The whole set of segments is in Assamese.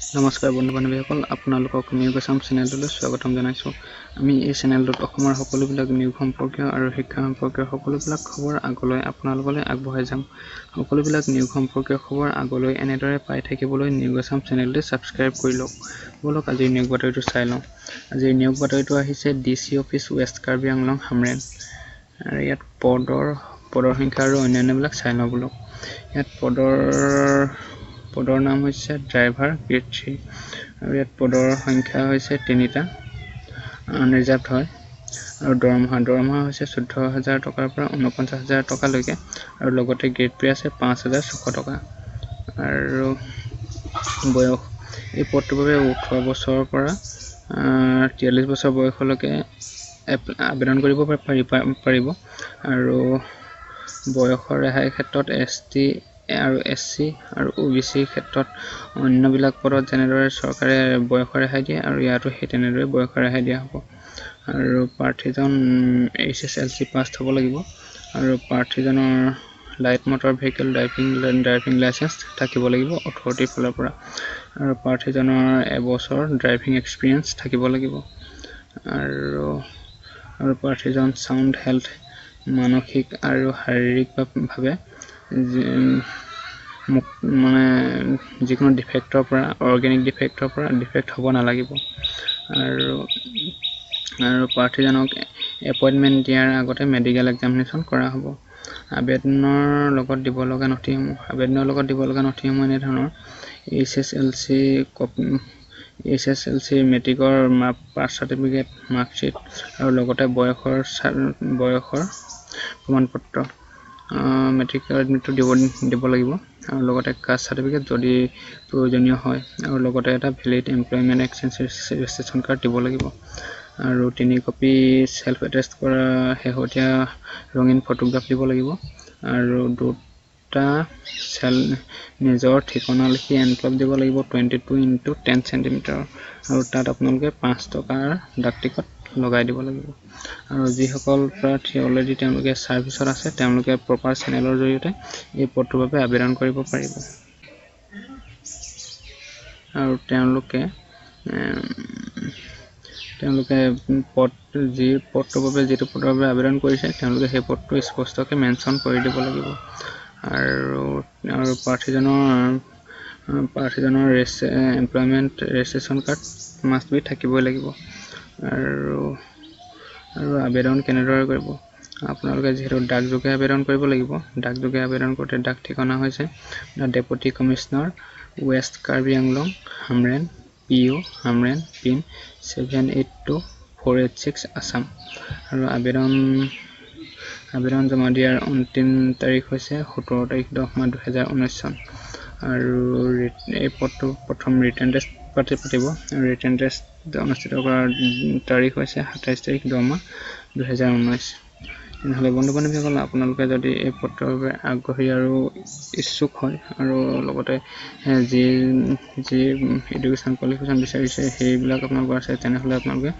নমস্কাৰ বন্ধু-বান্ধৱীসকল, আপোনালোকক নিয়োগ আছাম চেনেলটোলৈ স্বাগতম জনাইছোঁ। আমি এই চেনেলটোত অসমৰ সকলোবিলাক নিয়োগ সম্পৰ্কীয় আৰু শিক্ষা সম্পৰ্কীয় সকলোবিলাক খবৰ আগলৈ আপোনালোকলৈ আগবঢ়াই যাম। সকলোবিলাক নিয়োগ সম্পৰ্কীয় খবৰ আগলৈ এনেদৰে পাই থাকিবলৈ নিয়োগ আছাম চেনেলটো ছাবস্ক্ৰাইব কৰি লওক। বলক আজিৰ নিয়োগ বাতৰিটো চাই লওঁ। আজিৰ নিয়োগ বাতৰিটো আহিছে DC office west Karbi Anglong Hamren. আৰু ইয়াত পদৰ সংখ্যা আৰু অন্যান্যবিলাক চাই লওঁ বলক। ইয়াত পদৰ নাম হৈছে ড্ৰাইভাৰ গ্ৰেড 3 আৰু ইয়াত পদৰ সংখ্যা হৈছে 3টা, আনৰিজাৰ্ভড হয়। আৰু দৰমহা হৈছে 14,000 টকাৰ পৰা 49,000 টকালৈকে আৰু লগতে গ্ৰেড পে আছে 5,600 টকা। আৰু বয়স এই পদটোৰ বাবে 18 বছৰৰ পৰা 43 বছৰ বয়সলৈকে আবেদন কৰিব পাৰিব। আৰু বয়সৰ ৰেহাইৰ ক্ষেত্ৰত ST আৰু SC আৰু OBC ক্ষেত্ৰত অন্যবিলাক পদত যেনেদৰে চৰকাৰে বয়সৰ ৰেহাই দিয়ে আৰু ইয়াতো সেই তেনেদৰে বয়সৰ ৰেহাই দিয়া হ'ব। আৰু প্ৰাৰ্থীজন HSLC পাছ হ'ব লাগিব আৰু প্ৰাৰ্থীজনৰ light motor vehicle driving licence থাকিব লাগিব অথৰিটিৰ ফালৰ পৰা। আৰু প্ৰাৰ্থীজনৰ এবছৰ ড্ৰাইভিং এক্সপিৰিয়েঞ্চ থাকিব লাগিব। আৰু প্ৰাৰ্থীজন চাউণ্ড হেল্থ, মানসিক আৰু শাৰীৰিকভাৱে যিকোনো ডিফেক্টৰ পৰা অৰ্গেনিক ডিফেক্ট হ'ব নালাগিব। আৰু প্ৰাৰ্থীজনক এপইণ্টমেণ্ট দিয়াৰ আগতে মেডিকেল এক্সামিনেশ্যন কৰা হ'ব। আবেদনৰ লগত দিব লগা নথিসমূহ এনেধৰণৰ: HSLC মেট্ৰিকৰ পাছ চাৰ্টিফিকেট, মাৰ্কশ্বিট আৰু লগতে বয়সৰ প্ৰমাণপত্ৰ, মেট্ৰিক এডমিটটো দিব লাগিব আৰু লগতে কাষ্ট চাৰ্টিফিকেট যদি প্ৰয়োজনীয় হয় আৰু লগতে এটা valid employment exchange registration card দিব লাগিব। আৰু 3 কপি চেল্ফ এটেষ্ট কৰা শেহতীয়া ৰঙীন ফটোগ্ৰাফ দিব লাগিব। আৰু 2টা নিজৰ ঠিকনা লিখি এনভেলপ দিব লাগিব 22x10 চেণ্টিমিটাৰ আৰু তাত আপোনালোকে 5 টকাৰ ডাক টিকট লগাই দিব লাগিব। আৰু যিসকল প্ৰাৰ্থী অলৰেডি তেওঁলোকে ছাৰ্ভিচত আছে তেওঁলোকে প্ৰপাৰ চেনেলৰ জৰিয়তে এই পদটোৰ বাবে আবেদন কৰিব পাৰিব। আৰু তেওঁলোকে যিটো পদৰ বাবে আবেদন কৰিছে তেওঁলোকে সেই পদটো স্পষ্টকৈ মেনশ্যন কৰি দিব লাগিব। আৰু প্ৰাৰ্থীজনৰ employment registration card must be থাকিবই লাগিব। আৰু আবেদন কেনেদৰে কৰিব? আপোনালোকে যিহেতু ডাকযোগে আবেদন কৰিব লাগিব, ডাকযোগে আবেদন কৰোঁতে ডাক ঠিকনা হৈছে deputy commissioner west Karbi Anglong Hamren PO Hamren pin 782486 Assam. আৰু আবেদন জমা দিয়াৰ অন্তিম তাৰিখ হৈছে 17 তাৰিখ 10 মাহ 2019 চন। আৰু এই পদটো প্ৰথম ৰিটেন টেষ্ট পাতিব। ৰিটেন টেষ্ট অনুষ্ঠিত কৰাৰ তাৰিখ হৈছে 27 তাৰিখ 10 মাহ 2019। তেনেহ'লে বন্ধু-বান্ধৱীসকল, আপোনালোকে যদি এই পদটোৰ বাবে আগ্ৰহী আৰু ইচ্ছুক হয় আৰু লগতে যি এডুকেশ্যন কোৱালিফিকেশ্যন বিচাৰিছে সেইবিলাক আপোনালোকৰ আছে, তেনেহ'লে আপোনালোকে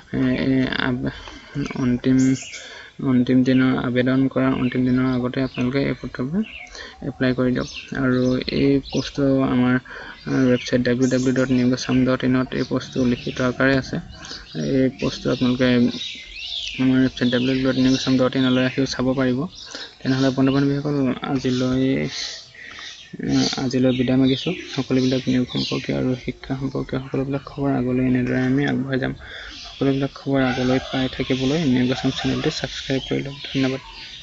আবেদন কৰাৰ অন্তিম দিনৰ আগতে আপোনালোকে এই পদটোৰ বাবে এপ্লাই কৰি দিয়ক। আৰু এই পোষ্টটো আমাৰ ৱেবছাইট www.newsassam.in এই পোষ্টটো লিখিত আকাৰে আছে। এই পোষ্টটো আপোনালোকে আমাৰ ৱেবছাইট www.newsassam.in আহিও চাব পাৰিব। তেনেহ'লে বন্ধু-বান্ধৱীসকল, আজিলৈ বিদায় মাগিছোঁ। সকলোবিলাক নিয়োগ সম্পৰ্কীয় আৰু শিক্ষা সম্পৰ্কীয় সকলোবিলাক খবৰ আগলৈ এনেদৰে আমি আগবঢ়াই যাম। সকলোবিলাক খবৰ আগলৈ পাই থাকিবলৈ নিয়োগ আছাম চেনেলটো ছাবস্ক্ৰাইব কৰি লওক। ধন্যবাদ।